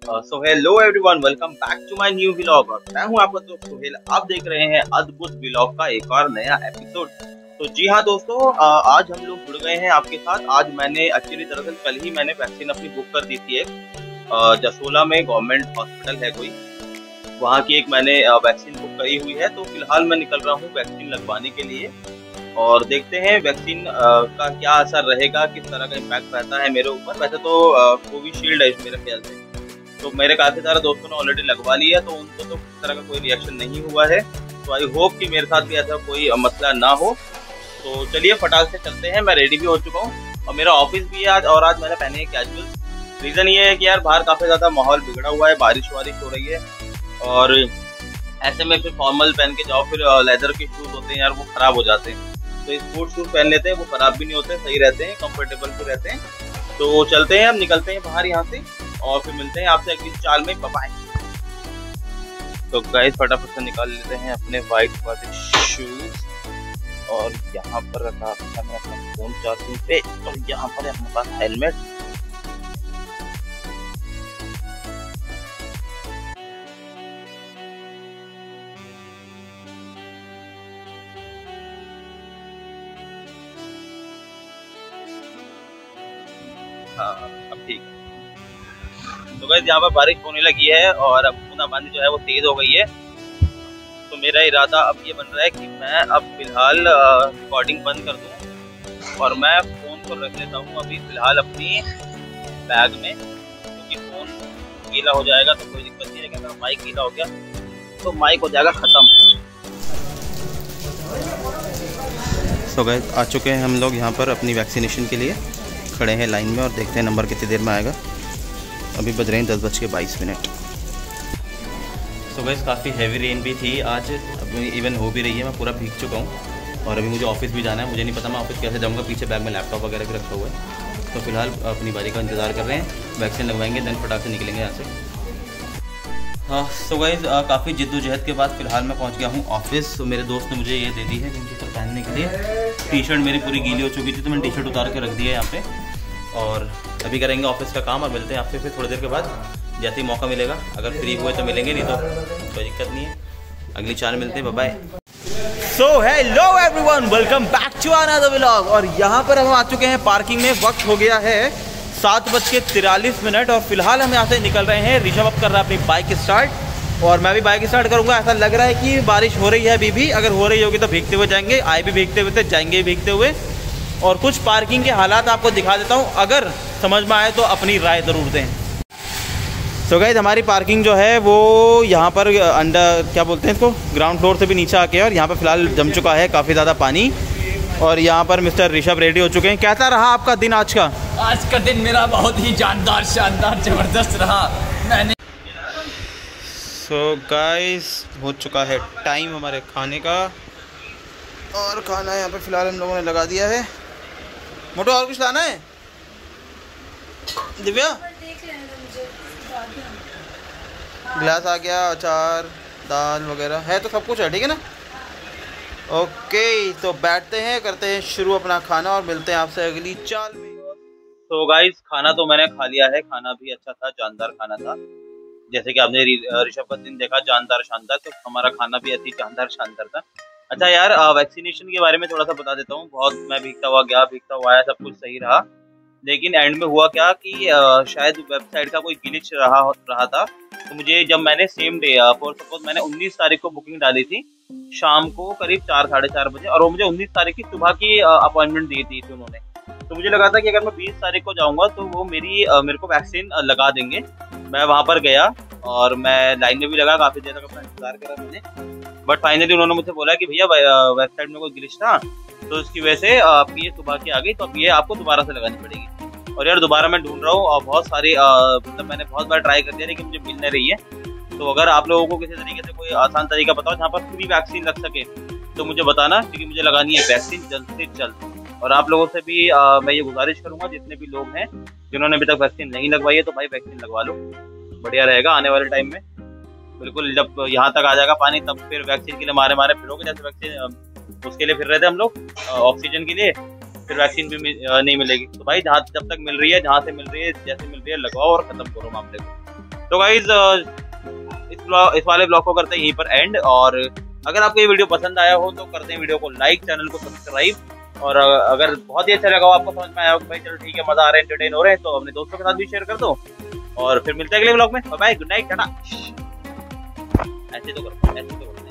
So hello everyone, welcome back to my new vlog. और मैं हूं आपका दोस्त सुहेल। आप देख रहे हैं अद्भुत व्लॉग का एक और नया एपिसोड। तो जी हाँ दोस्तों, आज हम लोग जुड़ गए हैं आपके साथ। आज मैंने एक्चुअली दरअसल कल ही मैंने वैक्सीन अपनी बुक कर दी थी। जसोला में गवर्नमेंट हॉस्पिटल है कोई, वहाँ की एक मैंने वैक्सीन बुक करी हुई है। तो फिलहाल मैं निकल रहा हूँ वैक्सीन लगवाने के लिए और देखते हैं वैक्सीन का क्या असर रहेगा, किस तरह का इम्पैक्ट रहता है मेरे ऊपर। वैसे तो कोविशील्ड है मेरे ख्याल से, तो मेरे काफ़ी सारे दोस्तों ने ऑलरेडी लगवा लिया, तो उनको तो किस तरह का कोई रिएक्शन नहीं हुआ है। तो आई होप कि मेरे साथ भी ऐसा कोई मसला ना हो। तो चलिए फटाक से चलते हैं। मैं रेडी भी हो चुका हूँ और मेरा ऑफिस भी है आज, और आज मैंने पहने हैं कैजुअल। रीज़न ये है कि यार बाहर काफ़ी ज़्यादा माहौल बिगड़ा हुआ है, बारिश वारिश हो रही है, और ऐसे में फिर फॉर्मल पहन के जाओ, फिर लेदर के शूज़ होते हैं यार, वो ख़राब हो जाते हैं। तो स्पोर्ट्स शूज़ पहन लेते हैं, वो ख़राब भी नहीं होते, सही रहते हैं, कंफर्टेबल भी रहते हैं। तो चलते हैं, हम निकलते हैं बाहर यहाँ से और फिर मिलते हैं आपसे अगली चाल में। बाय। तो गाइस फटाफट से निकाल लेते हैं अपने वाइट वाले शूज, और यहाँ पर रखा है मैं अपना फोन चार्जिंग पे, और यहाँ पर है अपने पास हेलमेट। हाँ अब ठीक है। तो गाइस यहाँ पर बारिश होने लगी है और अब बूंदाबांदी जो है वो तेज हो गई है। तो मेरा इरादा अब ये बन रहा है कि मैं अब फिलहाल रिकॉर्डिंग बंद कर दूं और मैं फ़ोन को रख लेता हूँ अभी फिलहाल अपनी बैग में, क्योंकि फ़ोन गीला हो जाएगा तो कोई दिक्कत नहीं है, लेकिन अगर माइक गीला हो गया तो माइक हो जाएगा ख़त्म। तो गाइस आ चुके हैं हम लोग यहाँ पर अपनी वैक्सीनेशन के लिए, खड़े हैं लाइन में और देखते हैं नंबर कितनी देर में आएगा। अभी बज रहे हैं 10:22। तो गाइस काफ़ी हैवी रेन भी थी आज, अभी इवन हो भी रही है, मैं पूरा भीग चुका हूँ और अभी मुझे ऑफिस भी जाना है। मुझे नहीं पता मैं ऑफिस कैसे जाऊँगा, पीछे बैग में लैपटॉप वगैरह भी रखा हुआ है। तो फिलहाल अपनी बारी का इंतज़ार कर रहे हैं, वैक्सीन लगवाएंगे, देन फटाक से निकलेंगे यहाँ से। हाँ तो गाइस काफ़ी जिद्दोजहद के बाद फिलहाल मैं पहुँच गया हूँ ऑफिस। तो मेरे दोस्त ने मुझे ये दे दी है विंटर पहनने के लिए। टी शर्ट मेरी पूरी गीली हो चुकी थी, तो मैंने टी शर्ट उतार के रख दिया है यहाँ पे, और अभी करेंगे ऑफिस का काम और मिलते हैं आपसे फिर थोड़ी देर के बाद, जैसे ही मौका मिलेगा। अगर फ्री हुए तो मिलेंगे, नहीं तो कोई दिक्कत नहीं है। अगली चाल मिलते हैं, bye. So hello everyone, welcome back to another vlog. और यहाँ पर हम आ चुके हैं पार्किंग में। वक्त हो गया है 7:43 और फिलहाल हम यहाँ से निकल रहे हैं। ऋषभ अब कर रहा है अपनी बाइक स्टार्ट और मैं भी बाइक स्टार्ट करूँगा। ऐसा लग रहा है कि बारिश हो रही है अभी भी, अगर हो रही होगी तो भीगते हुए जाएंगे, आए भी भीगते हुए थे, जाएंगे भी भीगते हुए। और कुछ पार्किंग के हालात आपको दिखा देता हूँ, अगर समझ में आए तो अपनी राय ज़रूर दें। तो गाइस हमारी पार्किंग जो है वो यहाँ पर अंडर क्या बोलते हैं इसको, ग्राउंड फ्लोर से भी नीचे आके, और यहाँ पर फिलहाल जम चुका है काफ़ी ज़्यादा पानी। और यहाँ पर मिस्टर ऋषभ रेडी हो चुके हैं। कैसा रहा आपका दिन आज का? आज का दिन मेरा बहुत ही जानदार, शानदार, ज़बरदस्त रहा। मैंने सो गाइस हो चुका है टाइम हमारे खाने का, और खाना यहाँ पे फिलहाल हम लोगों ने लगा दिया है। मोटो और कुछ लाना है? दिव्या गिलास आ गया, अचार, दाल वगैरह है, तो सब कुछ है, ठीक है ना? ओके तो बैठते हैं, करते हैं शुरू अपना खाना और मिलते हैं आपसे अगली चाल में। तो गाइस खाना तो मैंने खा लिया है, खाना भी अच्छा था, जानदार खाना था। जैसे कि आपने ऋषभ का दिन देखा, जानदार शानदार, तो हमारा खाना भी ऐसी जानदार शानदार था। अच्छा यार, वैक्सीनेशन के बारे में थोड़ा सा बता देता हूँ। बहुत मैं भीगता हुआ गया, भीगता हुआ आया, सब कुछ सही रहा, लेकिन एंड में हुआ क्या कि शायद वेबसाइट का कोई ग्लिच रहा था। तो मुझे जब मैंने सेम डे फॉर सपोज मैंने 19 तारीख को बुकिंग डाली थी शाम को करीब 4-4:30 बजे, और वो मुझे 19 तारीख की सुबह की अपॉइंटमेंट दी थी उन्होंने। तो मुझे लगा था कि अगर मैं 20 तारीख को जाऊँगा तो वो मेरे को वैक्सीन लगा देंगे। मैं वहाँ पर गया और मैं लाइन में भी लगा, काफ़ी देर तक अपना इंतजार करा मैंने, बट फाइनली उन्होंने मुझसे बोला कि भैया वेबसाइट में कोई ग्लिच था, तो उसकी वजह से आपकी ये सुबह की आ गई, तो अब ये आपको दोबारा से लगानी पड़ेगी। और यार दोबारा मैं ढूंढ रहा हूँ, और बहुत सारी मतलब मैंने बहुत बार ट्राई कर दिया, लेकिन मुझे मिल नहीं रही है। तो अगर आप लोगों को किसी तरीके से कोई आसान तरीका बताओ जहाँ पर फ्री वैक्सीन लग सके तो मुझे बताना, क्योंकि मुझे लगानी है वैक्सीन जल्द से जल्द। और आप लोगों से भी मैं ये गुजारिश करूँगा, जितने भी लोग हैं जिन्होंने अभी तक वैक्सीन नहीं लगवाई है, तो भाई वैक्सीन लगवा लो, बढ़िया रहेगा आने वाले टाइम में। बिल्कुल जब यहाँ तक आ जाएगा पानी, तब फिर वैक्सीन के लिए मारे फिरोगे, जैसे वैक्सीन उसके लिए फिर रहे थे हम लोग ऑक्सीजन के लिए, फिर वैक्सीन भी नहीं मिलेगी। तो भाई जब तक मिल रही है, जहाँ से मिल रही है, जैसे मिल रही है, लगवाओ और खत्म करो मामले को। तो गाइज इस वाले ब्लॉग को करते हैं यहीं पर एंड। और अगर आपको ये वीडियो पसंद आया हो तो करते हैं वीडियो को लाइक, चैनल को सब्सक्राइब। और अगर बहुत ही अच्छा लगा हो, आपको समझ में आया हो भाई चलो ठीक है, मजा आ रहा है, एंटरटेन हो रहे हैं, तो अपने दोस्तों के साथ भी शेयर कर दो। और फिर मिलते हैं अगले ब्लॉग में। Bye bye, good night, tata. ऐसे तो करो, ऐसे तो करो।